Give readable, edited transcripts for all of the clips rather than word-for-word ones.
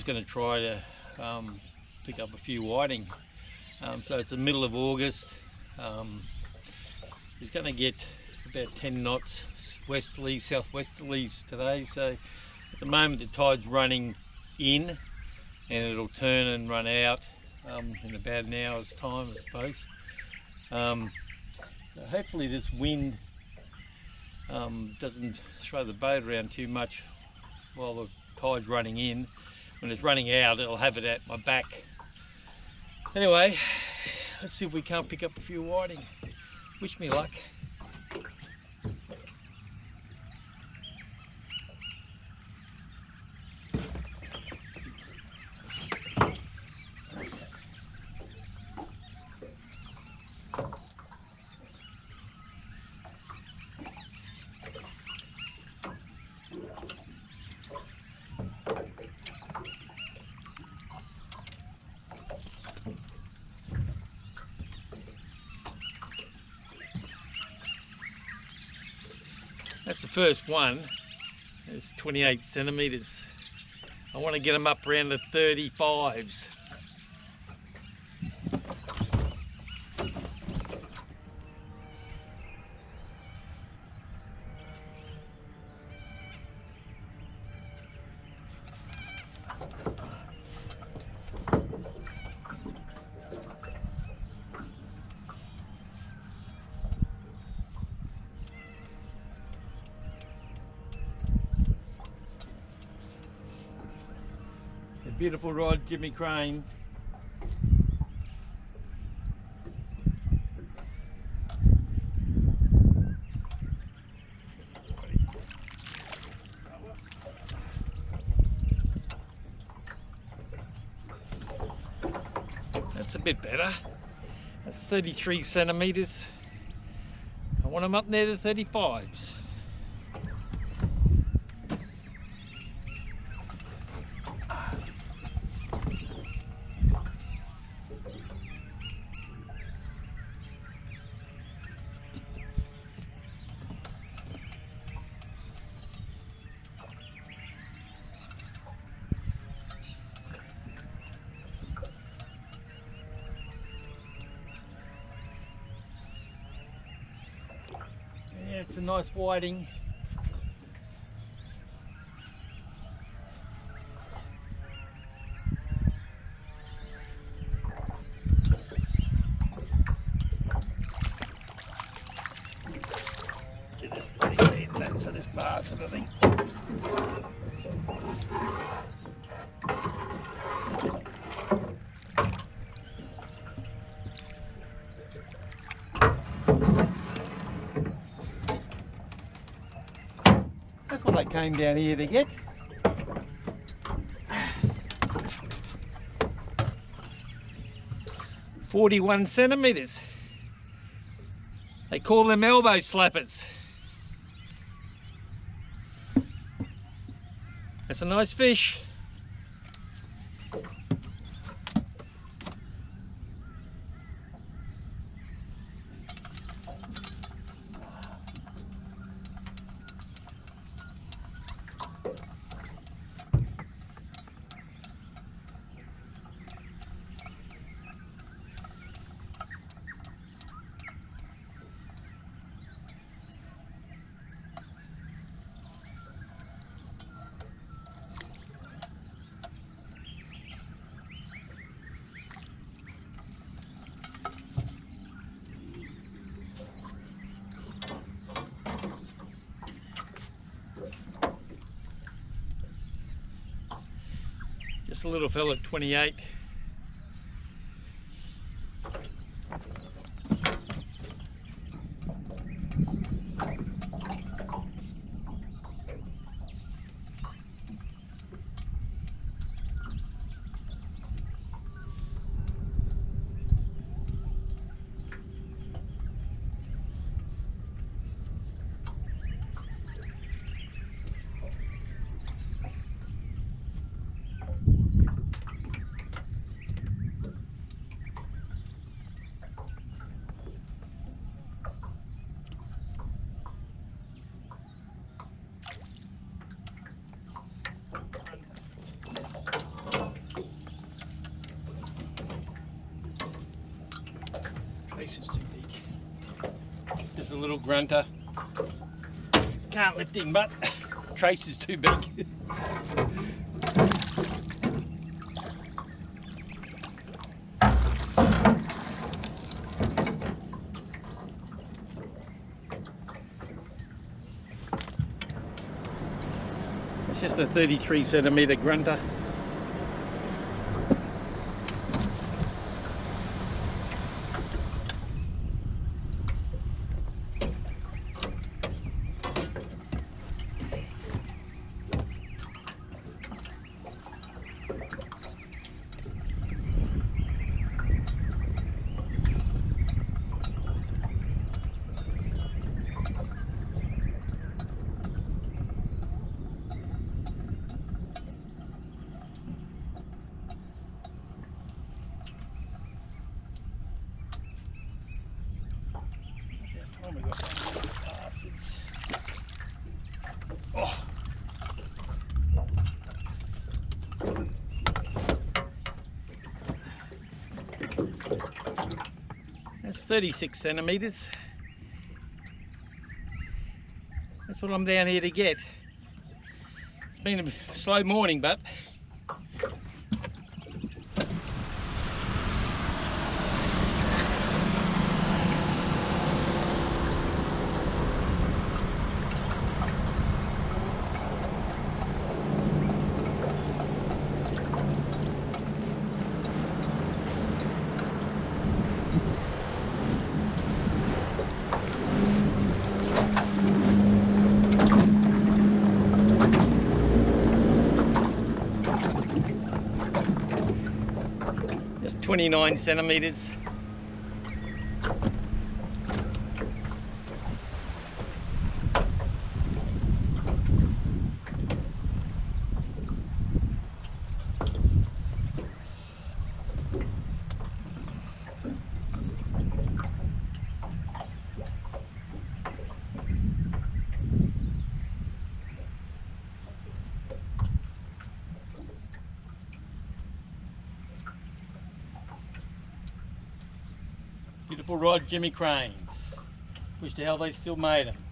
going to try to pick up a few whiting. So it's the middle of August. He's going to get about 10 knots westerlies, southwesterlies today. So at the moment the tide's running in, and it'll turn and run out in about an hour's time, I suppose. So hopefully this wind doesn't throw the boat around too much while the tide's running in. When it's running out, it'll have it at my back. Anyway, let's see if we can't pick up a few whiting. Wish me luck. That's the first one. It's 28 centimetres. I want to get them up around the 35s. Beautiful rod, Jimmy Crane. That's a bit better. That's 33 centimetres. I want them up near the 35s. Yeah, it's a nice whiting. Get this bloody net for this bastard, I think. That's what I came down here to get. "41 centimetres. They call them elbow slappers. That's a nice fish. Just a little fella at 28. Trace is too big. Just a little grunter. Can't lift him, but Trace is too big. It's just a 33 centimetre grunter. Oh my God. Oh. That's 36 centimetres. That's what I'm down here to get. It's been a slow morning, but just 29 centimetres. Beautiful rod, Jimmy Cranes. Wish to hell they still made them.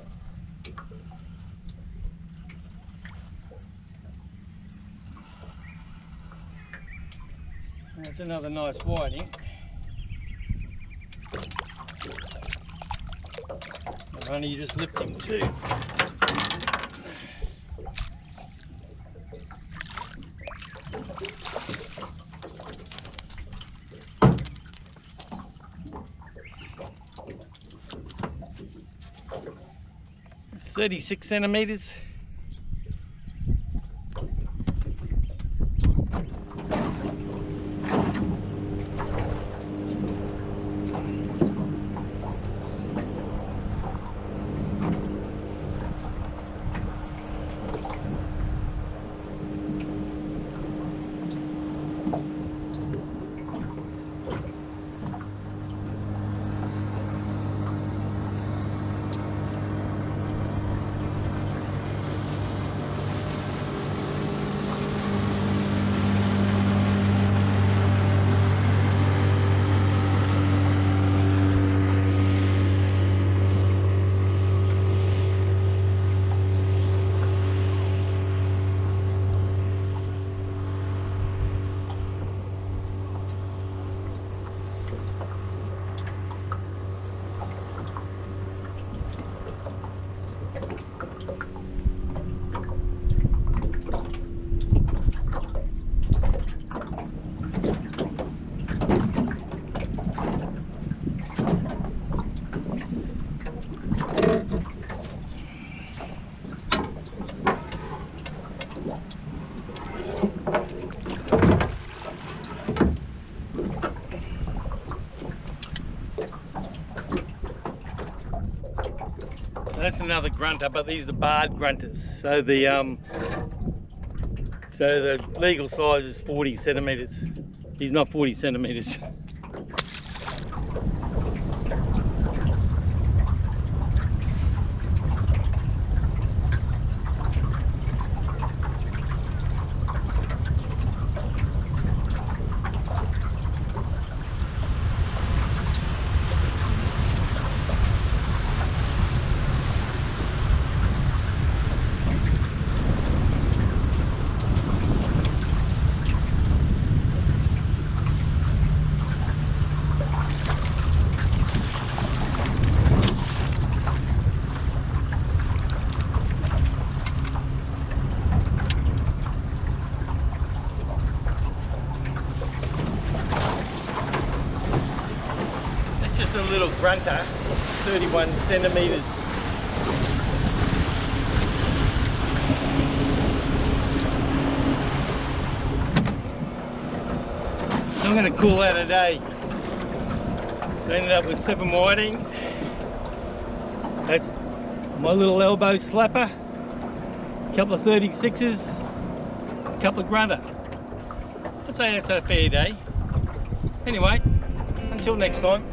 That's another nice whiting. If only you just lift him too. It's 36 centimetres. That's another grunter, but these are barred grunters. So the legal size is 40 centimetres. He's not 40 centimetres. just a little grunter, 31 centimetres. I'm going to call that a day. So I ended up with 7 whiting. That's my little elbow slapper, a couple of 36s, a couple of grunter. I'd say that's a fair day. Anyway, until next time.